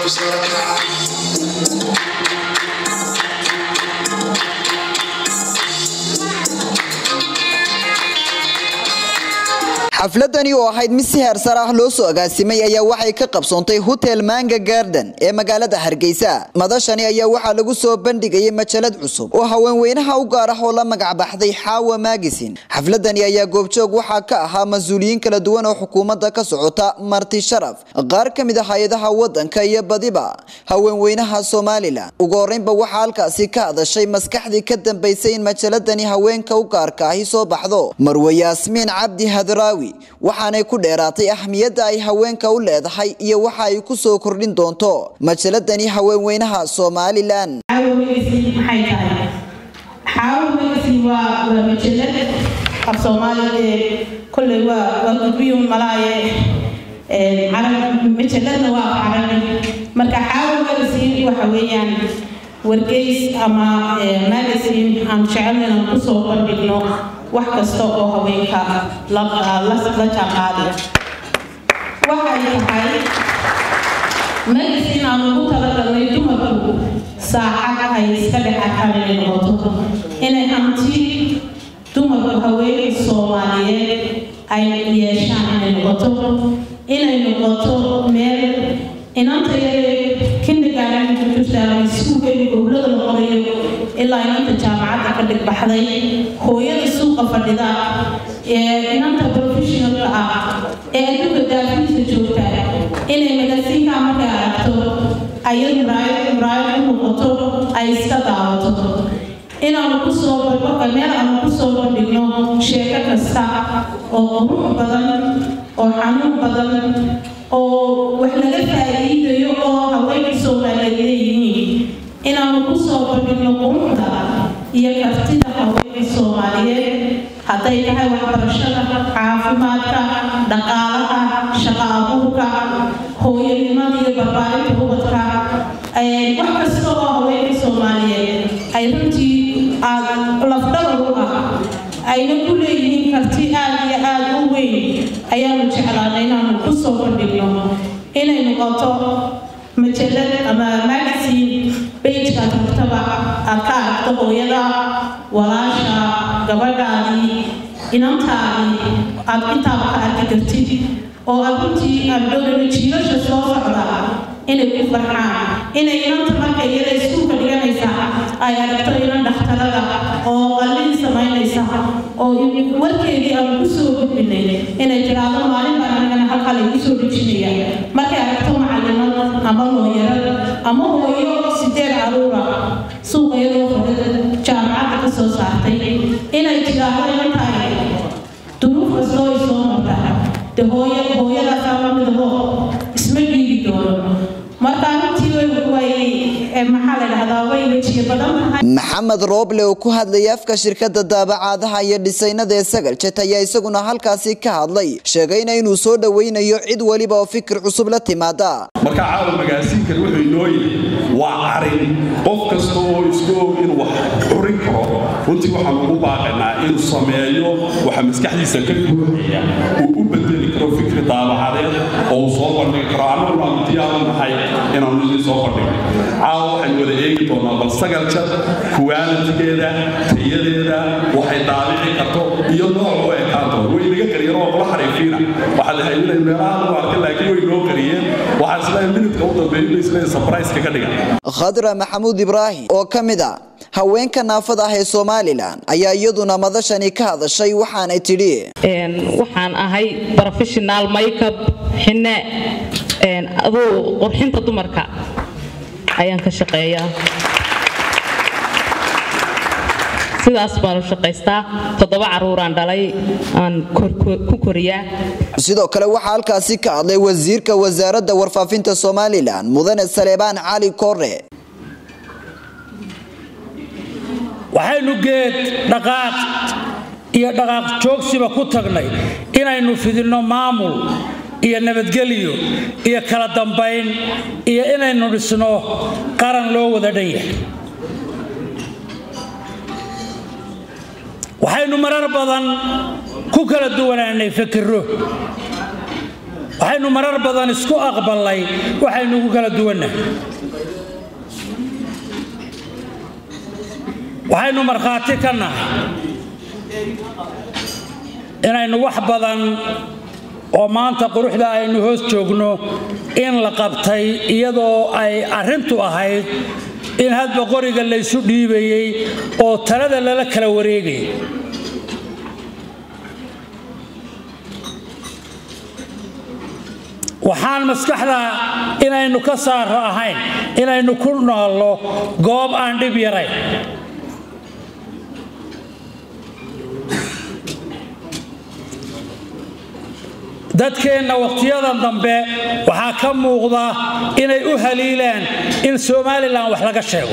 xafladani oo ahayd mid si heer sare ah loo soo agaasimay ayaa waxay ka qabsoontay Hotel Manga Garden ee magaalada Hargeysa. Madashani ayaa waxa lagu soo bandhigay majalad cusub oo haweenweynaha u gaar ah oo la magac baxday Hawa Magazine. Xafladani ayaa goobjoog waxa ka ahaa mas'uuliyiin kala duwan oo xukuumadda ka socota, marti sharaf, qaar ka mid ah hay'adaha wadanka iyo badiba haweenweynaha Soomaaliland. Ugu horeynba waxa halkaasi ka hadashay maskaxdii ka dambeysay in majaladani haweenka u gaarka ah soo baxdo. Marwe Yaasmiin Cabdi Hadraawi waxaanay ku dheeraatay ahmiyadda ay haweenka u leedahay iyo waxa ay ku soo kordhin doonto majaladani haweenweynaha Soomaaliland. Hawa Magazine waa majalad af Soomaaliyeed kulli waa gudbiyun malaaye majaladna waa carabi marka Hawa Magazine waxa weeyaan wargeys ama magazine aan jecelnahay ku soo bandhigno wax kasta oo haweenka la jaaqaadiyo waxay tahay magazine aan ugu talagalnay dumarku saacad ay iska dhexaaqaan noqoto inay hanti dumarku haweenka Soomaaliyeed ay yeeshaan inay noqoto meel inanta kindergarten ku jirtaa iskuulka gobolada la qorayo ilaa inanta jaamacadda ka dhigbaxday hooyada suuqa fadhida inanta professional ah ee adduunka daafisa joogta inay magasiinka markay aragto ayay muraayad u noqoto ay iska daawato inaanu ku soo bandhigno sheeko kasta oo qurux badan oo xanuun badan oo wax laga faa'iideeyo oo haweenka Soomaaliyeed leeyihiin inaanu ku soo bandhigno quruxda iyo kartida haweenka Soomaaliyeed hadday tahay waxbarashada, caafimaadka, dhaqaalaha, shaqo abuurka, hooyanimada iyo barbaarinta ubadka wax kasta oo haweenka Soomaaliyeed ay runtii lafdhabar u ah ayna ku leeyihiin karti aad iyo aad u weyn ayaanu jeclaanay inaanu ku soo bandhigno inay noqoto majalad ama magazine page-ka tartaba aad ka aragto hooyada, walaasha, gabadhaadii, inantaadii aad intaaba ka arki kartid oo aad runtii aad dhowrana jiilasha soo socda inay ku farxaan inay inanta markay yara iskuulka dhiganaysa ay aragto inan dhakhtarada oo qalliin samaynaysa oo warkeedii aan ku soo gudbinay inay tiraahdo maalin baan anigana halkaa lagu soo dhejinaya markay aragto macallimad ama hooyarad ama hooyo 8 caruura suuqeedoo fadhida jaamacadda ka soo saartay inay tiraahdo inantaay duruuf kastoo ay soo marta de hooyadaas ama midabo isma dhiigi doono marka runtii way maxaa la dhahdaa way wejiye badan tahay. Maxamed Rooble oo ku hadlay afka shirkadda daabacaadaha iyo dhisaynada ee Sagal Jet ayaa isaguna halkaasi ka hadlay sheegayna inuu soo dhaweynayo cid waliba oo fikir cusub la timaada. marka Hawa Magazine wuxuu inoo yahay waa arin qof kasta oo isku og inuu wax xurin karo runtii waxaan ugu baaqaynaa inuu sameeyo waxa maskaxdiisa ka buuxiya uu u bedeli karo fikir daabacadeed oo soo bandhigi karo anaguna aan diyaar u nahay inaanu idin soo bandhigno caawa waxaan wada eegi doonaa bal Sagal Jet quality-geeda tayadeeda waxay daabici karto iyo nooc oo ay qaato way naga qariyeen oo la xariifiina waxa la hayay meelaha lagu arkay laakiin way noo qariyeen waxa isla minute u dambeeyay isla surprise ka dhigan. Khadra Maxamuud Ibrahim oo kamid ah haweenka naafada ah ee Soomaaliland ayaa iyaduna madashani ka hadashay waxaanay tiri waxaan ahay professional makeup xinne adoo qurxinta dumarka ayaan ka shaqeeyaa sidaas baan u shaqeystaa 7 caruuraan dhalay aan ku koriyaa. sidoo kale waxa halkaasi ka hadlay wasiirka wasaaradda warfaafinta Soomaaliland Mudane Saleebaan Cali Korre. waxaynu geed dhaqaaq iyo dhaqaaq joogsiba ku tagnay inaynu fidino maamul iyo nabadgelyo iyo kala dambeyn iyo inaynu dhisno qaran loo wada dhan yahay. waxaynu marar badan ku kala duwanaanay fikirro waxaynu marar badan isku aqbalnay waxaynu ugu kala duwannahay waxaynu markhaati ka nahay inaynu wax badan oo maanta quruxda aynu hoos joogno in la qabtay iyadoo ay arrintu ahayd in hadba qoriga la isu dhiibayay oo talada lala kala wareegay waxaan maskaxda inaynu ka saaro ahayn inaynu ku noolno goob aan dhib yarayn dadkeenna waqtiyadan dambe waxaa ka muuqda inay u haliilaan in Soomaaliland wax laga sheego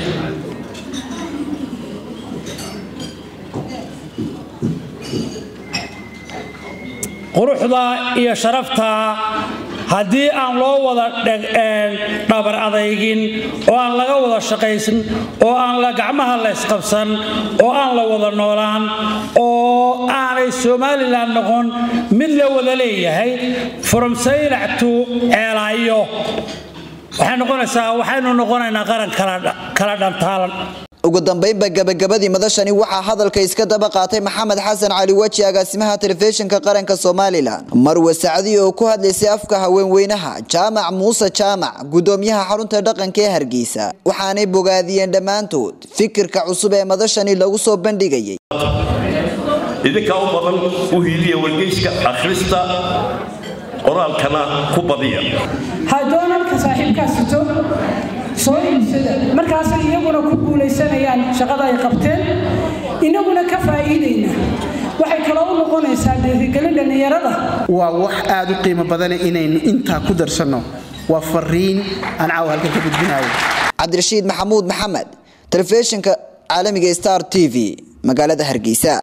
quruxda iyo sharafta haddii aan loo wada dhabar adeygin oo aan laga wada shaqaysan oo aan la gacmaha la isqabsan oo aan la wada noolaan oo aanay Soomaaliland noqon mid la wada leeyahay from Saylac to Eelaayo waxaynu noqonaynaa qaran kala dhantaalan ugu dambeynba gabagabadii madashani waxaa hadalka iska daba qaatay Maxamed Xasan Cali Waji agaasimaha telefishinka qaranka Soomaaliland Marwe Sacdi oo ku hadlaysay afka haweenweynaha Jaamac Muuse Jaamac gudoomiyaha xarunta dhaqanka ee Hargeysa waxaanay bogaadiyeen dhamaantood fikirka cusub ee madashani lagu soo bandhigayay idinka u badan u hiiliya wargeyska akhrista qoraalkana ku badiya hadoonka saaxiibkaas soo iibsada markaas iyaguna ku guuleysanayaan shaqada ay qabteen inaguna ka faa'iideyna waxay kala u noqonaysaa dhiirigelin dhalinyarada waa wax aad u qiimo badan inaynu inta ku darsano waa fariin aan caaw halka ka gudbinayo Cabdirashiid Maxamuud Maxamed telefishinka caalamiga Star TV magaalada Hargeysa